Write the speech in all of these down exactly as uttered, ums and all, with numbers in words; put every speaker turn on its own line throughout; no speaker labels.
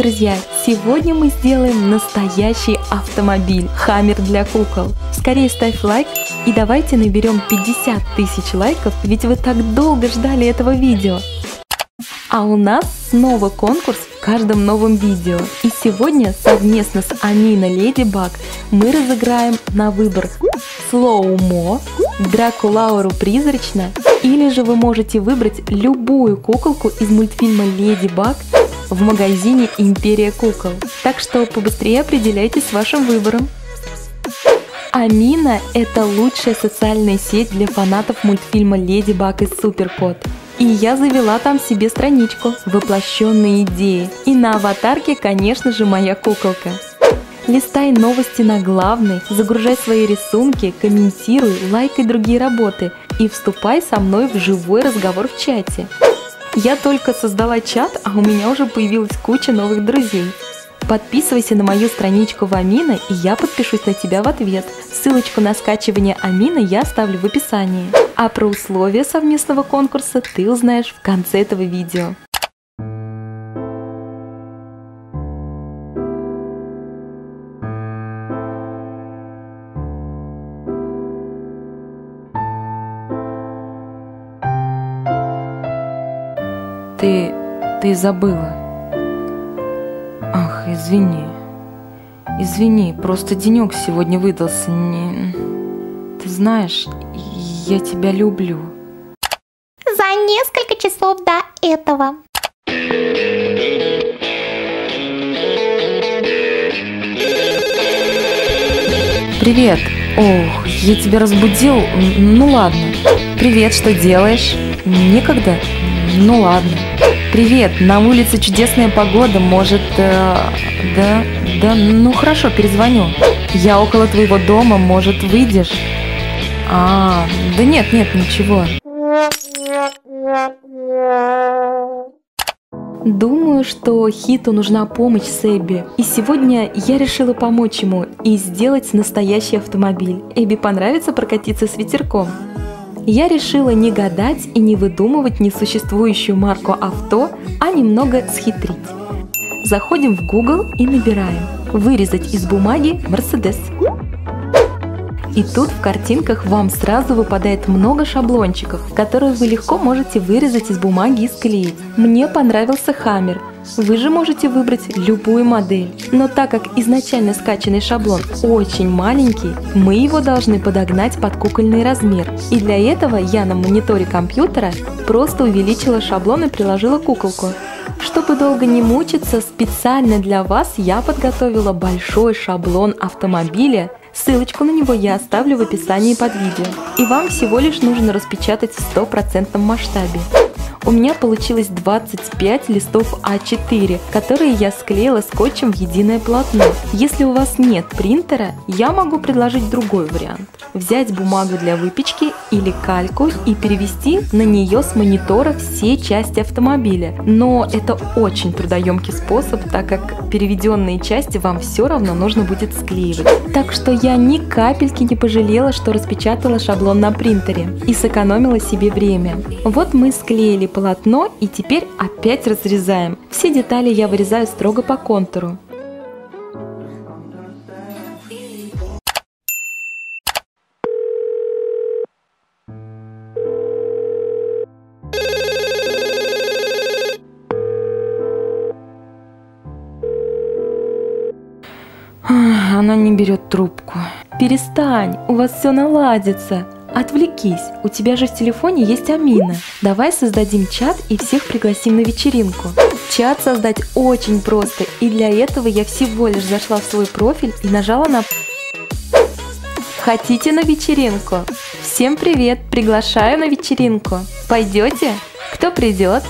друзья! Сегодня мы сделаем настоящий автомобиль Хаммер для кукол. Скорее ставь лайк и давайте наберем пятьдесят тысяч лайков, ведь вы так долго ждали этого видео. А у нас снова конкурс в каждом новом видео. И сегодня совместно с Аминой Леди Баг мы разыграем на выбор Слоумо, Дракулауру Призрачно, или же вы можете выбрать любую куколку из мультфильма Леди Баг в магазине Империя Кукол. Так что побыстрее определяйтесь с вашим выбором. Амина – это лучшая социальная сеть для фанатов мультфильма Леди Баг и Супер Кот. И я завела там себе страничку «Воплощенные идеи». И на аватарке, конечно же, моя куколка. Листай новости на главной, загружай свои рисунки, комментируй, лайкай другие работы и вступай со мной в живой разговор в чате. Я только создала чат, а у меня уже появилась куча новых друзей. Подписывайся на мою страничку в Амина, и я подпишусь на тебя в ответ. Ссылочку на скачивание Амина я оставлю в описании. А про условия совместного конкурса ты узнаешь в конце этого видео. Ты... ты забыла. Ах, извини. Извини, просто денек сегодня выдался. Не... Ты знаешь, я тебя люблю.
За несколько часов до этого.
Привет. Ох, я тебя разбудил. Ну ладно. Привет, что делаешь? Некогда? Ну ладно. Привет, на улице чудесная погода, может, э, да, да, ну хорошо, перезвоню. Я около твоего дома, может, выйдешь? А, да нет, нет, ничего. Думаю, что Хиту нужна помощь с Эбби, и сегодня я решила помочь ему и сделать настоящий автомобиль. Эбби понравится прокатиться с ветерком. Я решила не гадать и не выдумывать несуществующую марку авто, а немного схитрить. Заходим в Google и набираем «Вырезать из бумаги Мерседес». И тут в картинках вам сразу выпадает много шаблончиков, которые вы легко можете вырезать из бумаги и склеить. Мне понравился Хаммер. Вы же можете выбрать любую модель. Но так как изначально скачанный шаблон очень маленький, мы его должны подогнать под кукольный размер. И для этого я на мониторе компьютера просто увеличила шаблон и приложила куколку. Чтобы долго не мучиться, специально для вас я подготовила большой шаблон автомобиля. Ссылочку на него я оставлю в описании под видео. И вам всего лишь нужно распечатать в стопроцентном масштабе. У меня получилось двадцать пять листов а четыре, которые я склеила скотчем в единое полотно. Если у вас нет принтера, я могу предложить другой вариант. Взять бумагу для выпечки или кальку и перевести на нее с монитора все части автомобиля. Но это очень трудоемкий способ, так как переведенные части вам все равно нужно будет склеивать. Так что я ни капельки не пожалела, что распечатала шаблон на принтере и сэкономила себе время. Вот мы склеили полотно и теперь опять разрезаем. Все детали я вырезаю строго по контуру. Она не берет трубку. Перестань, у вас все наладится. Отвлекись, у тебя же в телефоне есть Амина. Давай создадим чат и всех пригласим на вечеринку. Чат создать очень просто, и для этого я всего лишь зашла в свой профиль и нажала на «Хотите на вечеринку?» Всем привет, приглашаю на вечеринку. Пойдете? Кто придет?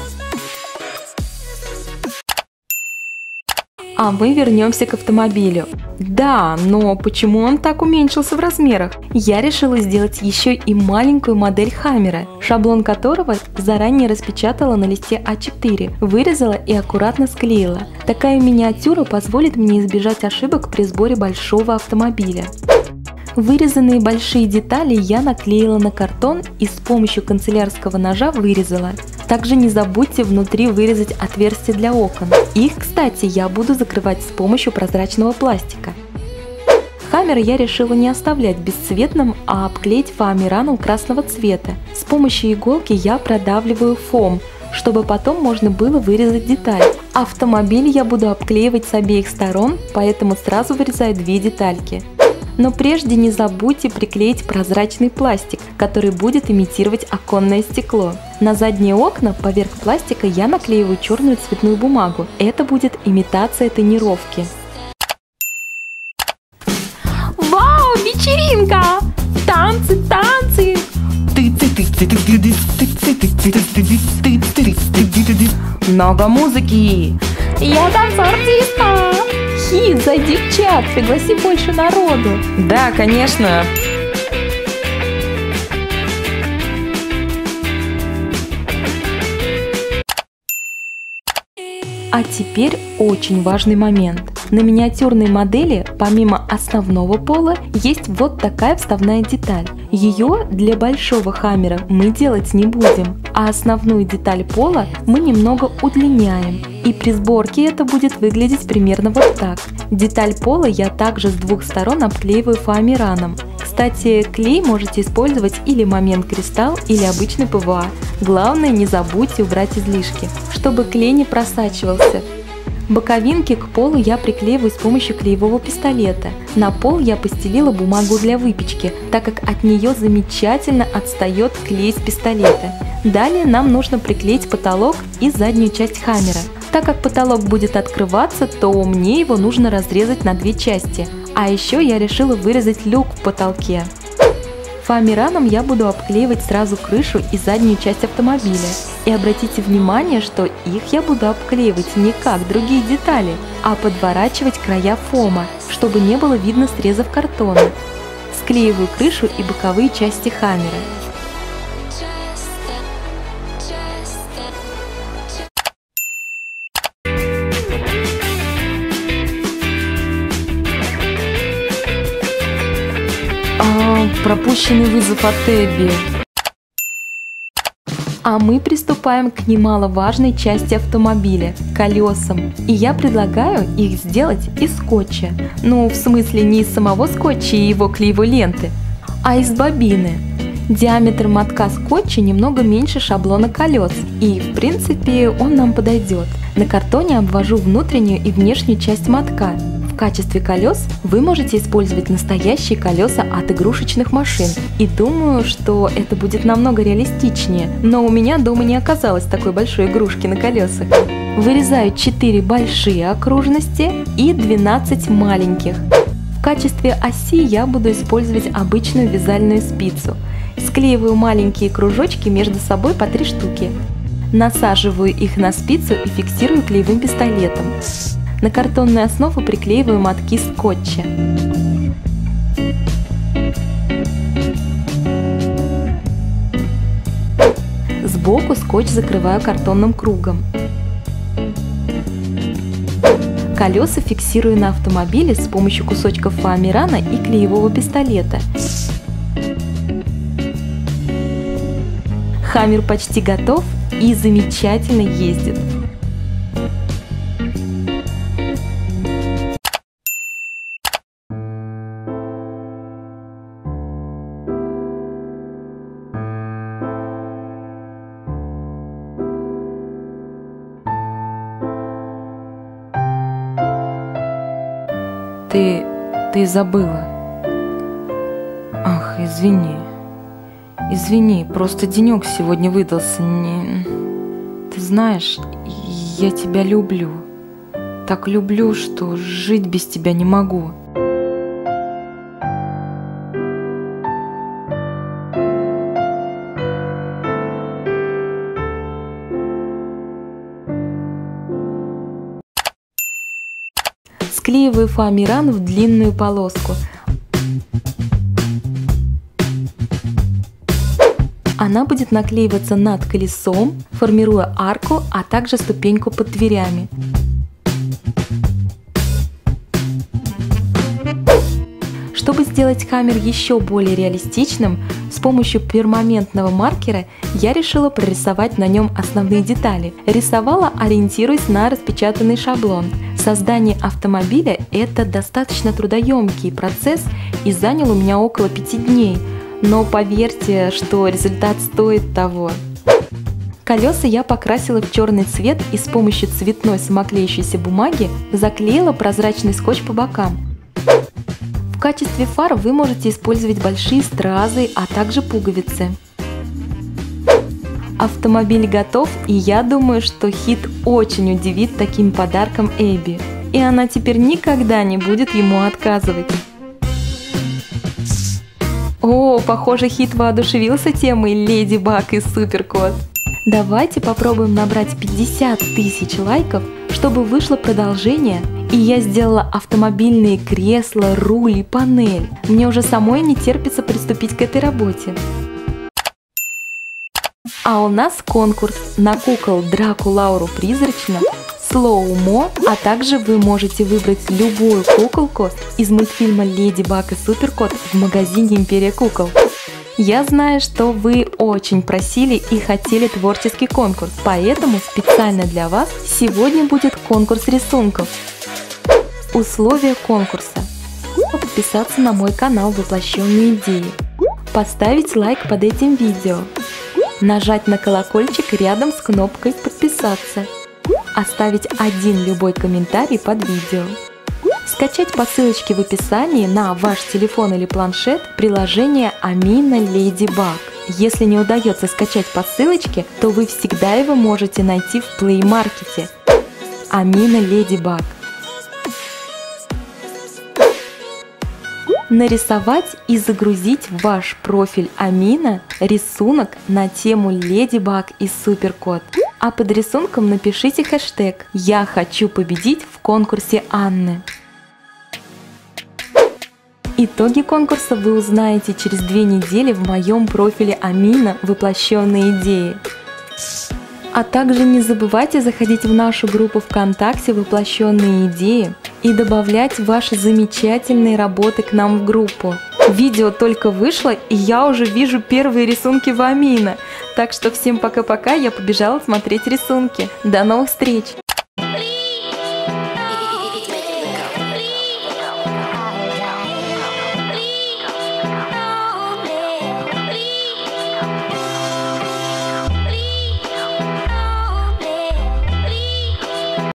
А мы вернемся к автомобилю. Да, но почему он так уменьшился в размерах? Я решила сделать еще и маленькую модель Хаммера, шаблон которого заранее распечатала на листе а четыре, вырезала и аккуратно склеила. Такая миниатюра позволит мне избежать ошибок при сборе большого автомобиля. Вырезанные большие детали я наклеила на картон и с помощью канцелярского ножа вырезала. Также не забудьте внутри вырезать отверстия для окон. Их, кстати, я буду закрывать с помощью прозрачного пластика. Хаммер я решила не оставлять бесцветным, а обклеить фоамираном красного цвета. С помощью иголки я продавливаю фом, чтобы потом можно было вырезать деталь. Автомобиль я буду обклеивать с обеих сторон, поэтому сразу вырезаю две детальки. Но прежде не забудьте приклеить прозрачный пластик, который будет имитировать оконное стекло. На задние окна поверх пластика я наклеиваю черную цветную бумагу. Это будет имитация тонировки.
Вау, вечеринка! Танцы, танцы!
Много музыки!
Я танцор-артистка!
Хит, зайди в чат, пригласи больше народу. Да, конечно. А теперь очень важный момент. На миниатюрной модели, помимо основного пола, есть вот такая вставная деталь. Ее для большого хаммера мы делать не будем, а основную деталь пола мы немного удлиняем. И при сборке это будет выглядеть примерно вот так. Деталь пола я также с двух сторон обклеиваю фоамираном. Кстати, клей можете использовать или момент кристалл, или обычный пэ вэ а. Главное, не забудьте убрать излишки, чтобы клей не просачивался. Боковинки к полу я приклеиваю с помощью клеевого пистолета. На пол я постелила бумагу для выпечки, так как от нее замечательно отстает клей с пистолета. Далее нам нужно приклеить потолок и заднюю часть хаммера. Так как потолок будет открываться, то мне его нужно разрезать на две части. А еще я решила вырезать люк в потолке. Фоамираном я буду обклеивать сразу крышу и заднюю часть автомобиля. И обратите внимание, что их я буду обклеивать не как другие детали, а подворачивать края фома, чтобы не было видно срезов картона. Склеиваю крышу и боковые части хаммера. А, пропущенный вызов от Эбби. А мы приступаем к немаловажной части автомобиля – колесам. И я предлагаю их сделать из скотча. Ну, в смысле не из самого скотча и его клеевой ленты, а из бобины. Диаметр мотка скотча немного меньше шаблона колес, и в принципе он нам подойдет. На картоне обвожу внутреннюю и внешнюю часть мотка. В качестве колес вы можете использовать настоящие колеса от игрушечных машин. И думаю, что это будет намного реалистичнее, но у меня дома не оказалось такой большой игрушки на колесах. Вырезаю четыре большие окружности и двенадцать маленьких. В качестве оси я буду использовать обычную вязальную спицу. Склеиваю маленькие кружочки между собой по три штуки. Насаживаю их на спицу и фиксирую клеевым пистолетом. На картонную основу приклеиваю мотки скотча. Сбоку скотч закрываю картонным кругом. Колеса фиксирую на автомобиле с помощью кусочков фоамирана и клеевого пистолета. Хаммер почти готов и замечательно ездит. Ты... ты забыла. Ах, извини. Извини, просто денек сегодня выдался не... Ты знаешь, я тебя люблю. Так люблю, что жить без тебя не могу. Склеиваю фоамиран в длинную полоску. Она будет наклеиваться над колесом, формируя арку, а также ступеньку под дверями. Чтобы сделать хаммер еще более реалистичным, С помощью перманентного маркера я решила прорисовать на нем основные детали. Рисовала, ориентируясь на распечатанный шаблон. Создание автомобиля – это достаточно трудоемкий процесс и занял у меня около пяти дней. Но поверьте, что результат стоит того. Колеса я покрасила в черный цвет и с помощью цветной самоклеющейся бумаги заклеила прозрачный скотч по бокам. В качестве фар вы можете использовать большие стразы, а также пуговицы. Автомобиль готов, и я думаю, что Хит очень удивит таким подарком Эбби. И она теперь никогда не будет ему отказывать. О, похоже, Хит воодушевился темой Леди Баг и Суперкот. Давайте попробуем набрать пятьдесят тысяч лайков, чтобы вышло продолжение, и я сделала автомобильные кресла, руль и панель. Мне уже самой не терпится приступить к этой работе. А у нас конкурс на кукол Драку Лауру Призрачную, Слоумо, а также вы можете выбрать любую куколку из мультфильма Леди Баг и Суперкот в магазине Империя Кукол. Я знаю, что вы очень просили и хотели творческий конкурс, поэтому специально для вас сегодня будет конкурс рисунков. Условия конкурса: подписаться на мой канал «Воплощенные идеи», поставить лайк под этим видео, нажать на колокольчик рядом с кнопкой «Подписаться», оставить один любой комментарий под видео, скачать по ссылочке в описании на ваш телефон или планшет приложение Амина Леди Баг. Если не удается скачать по ссылочке, то вы всегда его можете найти в Play Market. Амина Леди Баг. Нарисовать и загрузить в ваш профиль Амина рисунок на тему Леди Баг и Суперкот. А под рисунком напишите хэштег «Я хочу победить в конкурсе Анны». Итоги конкурса вы узнаете через две недели в моем профиле Амина «Воплощенные идеи». А также не забывайте заходить в нашу группу ВКонтакте «Воплощенные идеи» и добавлять ваши замечательные работы к нам в группу. Видео только вышло, и я уже вижу первые рисунки в Амина. Так что всем пока-пока, я побежала смотреть рисунки. До новых встреч!